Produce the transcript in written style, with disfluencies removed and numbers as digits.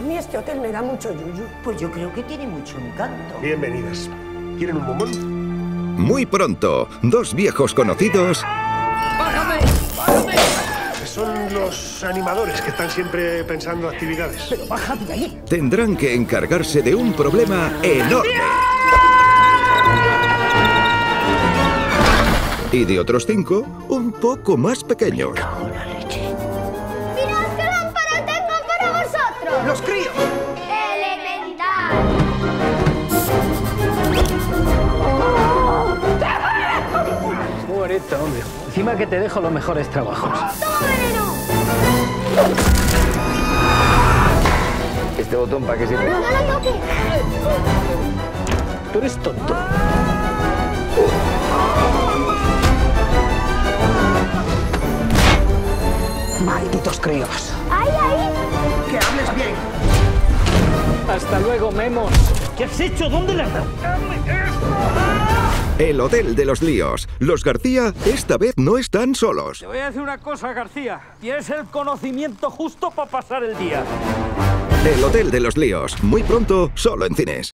mí este hotel me da mucho yuyu. Pues yo creo que tiene mucho encanto. Bienvenidas. ¿Quieren un bombón? Muy pronto, dos viejos conocidos ¡Bájame! Son los animadores que están siempre pensando actividades. Pero bájate de allí. tendrán que encargarse de un problema enorme. Y de otros 5, un poco más pequeños. ¡Mirad qué lámpara tengo para vosotros! ¡Los críos! ¡Elemental! Muy bonito, hombre. Encima que te dejo los mejores trabajos. ¡Toma veneno! ¿Este botón para qué sirve? ¡No lo toques! Tú eres tonto. Malditos críos. ¡Ahí, ahí! Que hables bien. Hasta luego, Memos. ¿Qué has hecho? ¿Dónde le has dado? El Hotel de los Líos. Los García esta vez no están solos. Te voy a decir una cosa, García. Tienes el conocimiento justo para pasar el día. El Hotel de los Líos. Muy pronto, solo en cines.